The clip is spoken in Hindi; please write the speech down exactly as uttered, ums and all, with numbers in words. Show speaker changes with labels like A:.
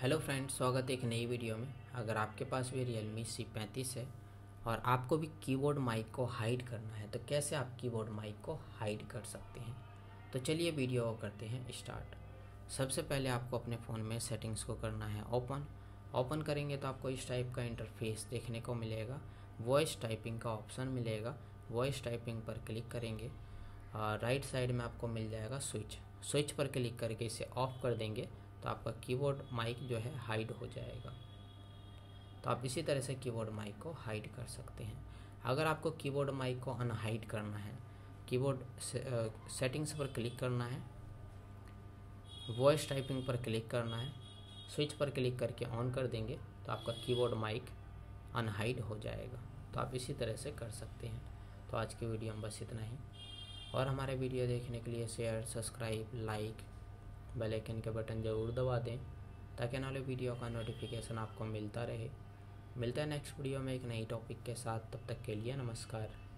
A: हेलो फ्रेंड्स, स्वागत है एक नई वीडियो में। अगर आपके पास भी Realme सी पैंतीस है और आपको भी कीबोर्ड माइक को हाइड करना है तो कैसे आप कीबोर्ड माइक को हाइड कर सकते हैं, तो चलिए वीडियो को करते हैं स्टार्ट। सबसे पहले आपको अपने फ़ोन में सेटिंग्स को करना है ओपन। ओपन करेंगे तो आपको इस टाइप का इंटरफेस देखने को मिलेगा। वॉइस टाइपिंग का ऑप्शन मिलेगा, वॉइस टाइपिंग पर क्लिक करेंगे। राइट साइड में आपको मिल जाएगा स्विच। स्विच पर क्लिक करके इसे ऑफ कर देंगे तो आपका कीबोर्ड माइक जो है हाइड हो जाएगा। तो आप इसी तरह से कीबोर्ड माइक को हाइड कर सकते हैं। अगर आपको कीबोर्ड माइक को अनहाइड करना है, कीबोर्ड से, सेटिंग्स पर क्लिक करना है, वॉइस टाइपिंग पर क्लिक करना है, स्विच पर क्लिक करके ऑन कर देंगे तो आपका कीबोर्ड माइक अनहाइड हो जाएगा। तो आप इसी तरह से कर सकते हैं। तो आज की वीडियो में बस इतना ही, और हमारे वीडियो देखने के लिए share, subscribe, like, bell icon के बटन ज़रूर दबा दें ताकि आने वाले वीडियो का नोटिफिकेशन आपको मिलता रहे। मिलता है नेक्स्ट वीडियो में एक नई टॉपिक के साथ। तब तक के लिए नमस्कार।